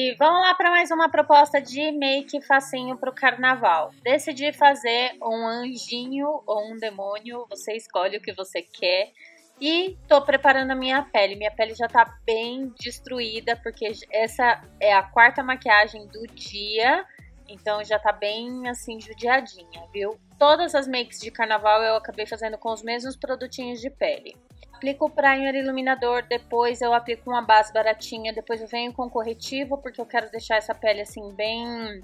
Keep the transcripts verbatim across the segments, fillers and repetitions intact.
gente! Vamos lá para mais uma proposta de make facinho para o carnaval. Decidi fazer um anjinho ou um demônio, você escolhe o que você quer. E tô preparando a minha pele. Minha pele já tá bem destruída, porque essa é a quarta maquiagem do dia. Então já tá bem assim judiadinha, viu? Todas as makes de carnaval eu acabei fazendo com os mesmos produtinhos de pele. Aplico o primer iluminador, depois eu aplico uma base baratinha, depois eu venho com corretivo, porque eu quero deixar essa pele assim bem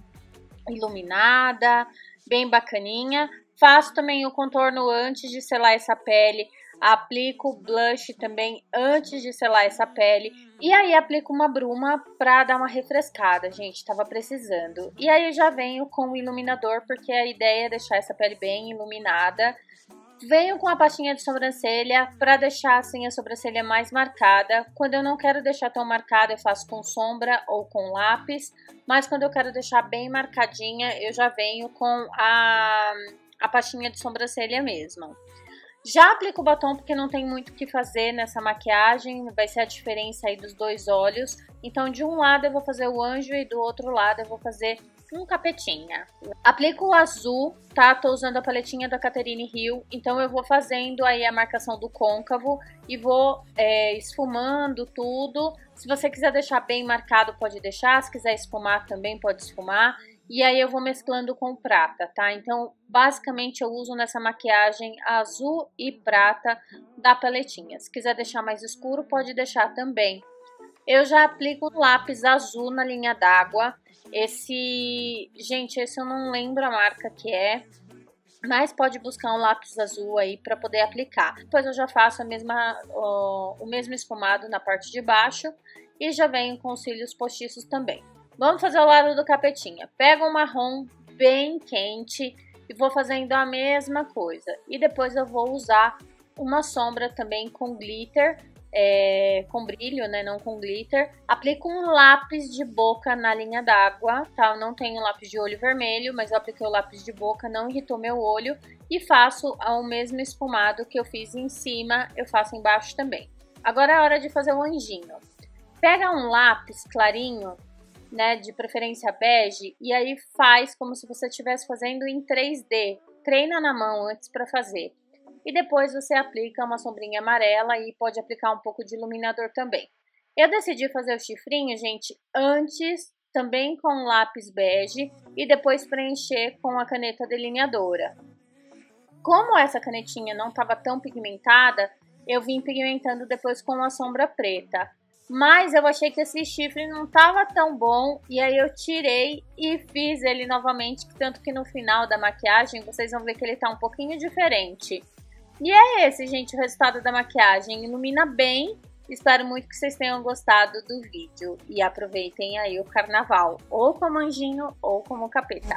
iluminada, bem bacaninha. Faço também o contorno antes de selar essa pele, aplico o blush também antes de selar essa pele. E aí aplico uma bruma pra dar uma refrescada, gente, tava precisando. E aí já venho com o iluminador, porque a ideia é deixar essa pele bem iluminada. Venho com a pastinha de sobrancelha para deixar assim a sobrancelha mais marcada. Quando eu não quero deixar tão marcada, eu faço com sombra ou com lápis. Mas quando eu quero deixar bem marcadinha, eu já venho com a, a pastinha de sobrancelha mesmo. Já aplico o batom porque não tem muito o que fazer nessa maquiagem, vai ser a diferença aí dos dois olhos. Então de um lado eu vou fazer o anjo e do outro lado eu vou fazer um capetinha. Aplico o azul, tá? Tô usando a paletinha da Catherine Hill, então eu vou fazendo aí a marcação do côncavo e vou é, esfumando tudo. Se você quiser deixar bem marcado, pode deixar, se quiser esfumar também pode esfumar. E aí eu vou mesclando com prata, tá? Então, basicamente eu uso nessa maquiagem azul e prata da paletinha. Se quiser deixar mais escuro, pode deixar também. Eu já aplico um lápis azul na linha d'água. Esse, gente, esse eu não lembro a marca que é, mas pode buscar um lápis azul aí para poder aplicar. Depois eu já faço a mesma, ó, o mesmo esfumado na parte de baixo e já venho com os cílios postiços também. Vamos fazer o lado do capetinha. Pego um marrom bem quente e vou fazendo a mesma coisa. E depois eu vou usar uma sombra também com glitter. É, com brilho, né, não com glitter. Aplico um lápis de boca na linha d'água, tá? Eu não tenho lápis de olho vermelho, mas eu apliquei o lápis de boca, não irritou meu olho. E faço o mesmo esfumado que eu fiz em cima, eu faço embaixo também. Agora é a hora de fazer o anjinho. Pega um lápis clarinho, né, de preferência bege, e aí faz como se você estivesse fazendo em três D. Treina na mão antes para fazer. E depois você aplica uma sombrinha amarela e pode aplicar um pouco de iluminador também. Eu decidi fazer o chifrinho, gente, antes também com lápis bege e depois preencher com a caneta delineadora. Como essa canetinha não estava tão pigmentada, eu vim pigmentando depois com a sombra preta. Mas eu achei que esse chifre não estava tão bom e aí eu tirei e fiz ele novamente, tanto que no final da maquiagem vocês vão ver que ele está um pouquinho diferente. E é esse, gente, o resultado da maquiagem. Ilumina bem. Espero muito que vocês tenham gostado do vídeo. E aproveitem aí o carnaval. Ou como anjinho, ou como capeta.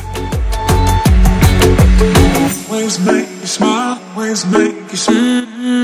Always make you smile, always make you smile.